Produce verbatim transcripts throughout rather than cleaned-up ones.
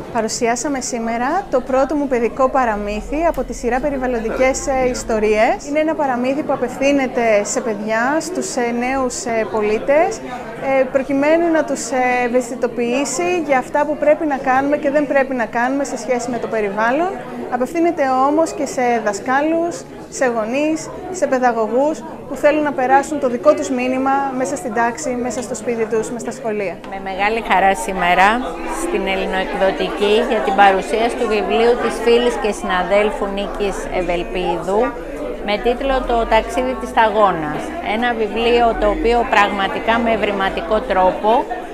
Παρουσιάσαμε σήμερα το πρώτο μου παιδικό παραμύθι από τη σειρά περιβαλλοντικές ιστορίες. Είναι ένα παραμύθι που απευθύνεται σε παιδιά, στους νέους πολίτες, προκειμένου να τους ευαισθητοποιήσει για αυτά που πρέπει να κάνουμε και δεν πρέπει να κάνουμε σε σχέση με το περιβάλλον. Απευθύνεται όμως και σε δασκάλους, σε γονείς, σε παιδαγωγούς που θέλουν να περάσουν το δικό τους μήνυμα μέσα στην τάξη, μέσα στο σπίτι τους, μέσα στα σχολεία. Με μεγάλη χαρά σήμερα στην Ελληνοεκδοτική για την παρουσίαση του βιβλίου της φίλης και συναδέλφου Νίκης Ευελπίδου με τίτλο «Το ταξίδι της σταγόνας». Ένα βιβλίο το οποίο πραγματικά με ευρηματικό τρόπο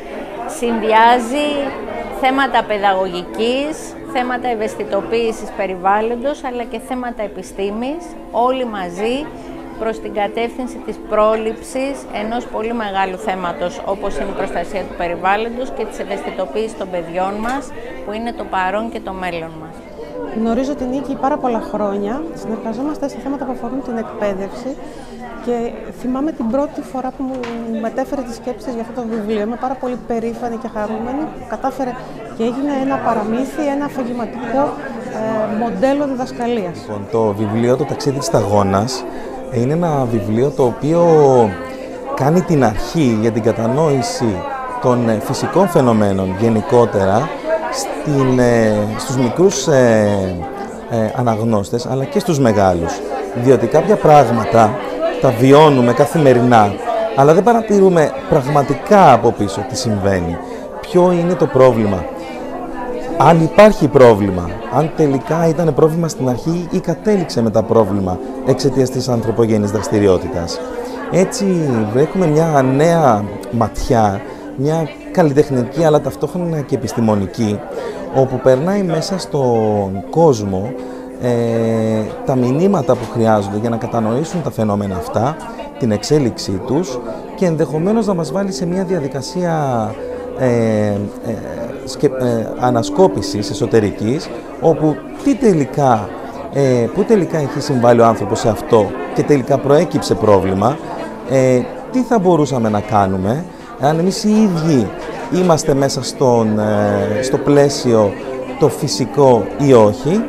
συνδυάζει θέματα παιδαγωγικής, θέματα ευαισθητοποίησης περιβάλλοντος, αλλά και θέματα επιστήμης, όλοι μαζί προς την κατεύθυνση της πρόληψης ενός πολύ μεγάλου θέματος, όπως είναι η προστασία του περιβάλλοντος και της ευαισθητοποίησης των παιδιών μας, που είναι το παρόν και το μέλλον μας. Γνωρίζω την Νίκη πάρα πολλά χρόνια, συνεργαζόμαστε σε θέματα που αφορούν την εκπαίδευση και θυμάμαι την πρώτη φορά που μου μετέφερε τις σκέψεις για αυτό το βιβλίο. Είμαι πάρα πολύ περήφανη και χαρούμενη που κατάφερε και έγινε ένα παραμύθι, ένα αφηγηματικό ε, μοντέλο διδασκαλίας. Λοιπόν, το βιβλίο «Το ταξίδι της σταγόνας» είναι ένα βιβλίο το οποίο κάνει την αρχή για την κατανόηση των φυσικών φαινομένων γενικότερα στην, ε, στους μικρούς ε, ε, αναγνώστες αλλά και στους μεγάλους. Διότι κάποια πράγματα τα βιώνουμε καθημερινά, αλλά δεν παρατηρούμε πραγματικά από πίσω τι συμβαίνει. Ποιο είναι το πρόβλημα, αν υπάρχει πρόβλημα, αν τελικά ήταν πρόβλημα στην αρχή ή κατέληξε μετά πρόβλημα εξαιτίας της ανθρωπογενής δραστηριότητας. Έτσι βρέχουμε μια νέα ματιά, μια καλλιτεχνική αλλά ταυτόχρονα και επιστημονική, όπου περνάει μέσα στον κόσμο ε, τα μηνύματα που χρειάζονται για να κατανοήσουν τα φαινόμενα αυτά, την εξέλιξή τους και ενδεχομένως να μας βάλει σε μια διαδικασία ε, ε, σκε, ε, ανασκόπησης εσωτερικής, όπου τι τελικά, ε, πού τελικά έχει συμβάλει ο άνθρωπος σε αυτό και τελικά προέκυψε πρόβλημα, ε, τι θα μπορούσαμε να κάνουμε αν εμείς οι ίδιοι είμαστε μέσα στον, ε, στο πλαίσιο το φυσικό ή όχι,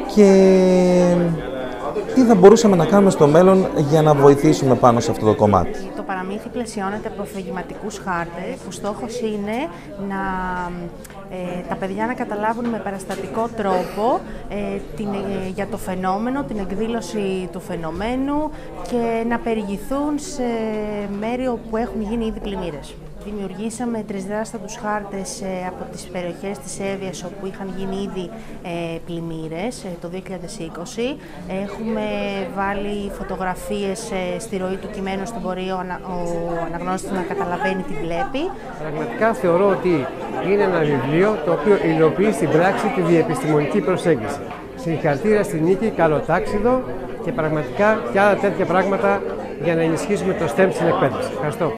και τι θα μπορούσαμε να κάνουμε στο μέλλον για να βοηθήσουμε πάνω σε αυτό το κομμάτι. Το παραμύθι πλαισιώνεται από αφηγηματικούς χάρτες, που στόχος είναι να, ε, τα παιδιά να καταλάβουν με παραστατικό τρόπο ε, την, ε, για το φαινόμενο, την εκδήλωση του φαινομένου και να περιηγηθούν σε μέρη όπου έχουν γίνει ήδη πλημμύρες. Δημιουργήσαμε τρισδιάστατους χάρτες ε, από τις περιοχές της Εύβοιας όπου είχαν γίνει ήδη ε, πλημμύρες ε, το δύο χιλιάδες είκοσι. Έχουμε βάλει φωτογραφίες ε, στη ροή του κειμένου, στον μπορεί ο, ανα, ο αναγνώστης να καταλαβαίνει τι βλέπει. Πραγματικά θεωρώ ότι είναι ένα βιβλίο το οποίο υλοποιεί στην πράξη τη διεπιστημονική προσέγγιση. Συγχαρητήρια στη Νίκη, καλό τάξιδο και πραγματικά και άλλα τέτοια πράγματα για να ενισχύσουμε το STEM στην εκπαίδευση. Ευχαριστώ.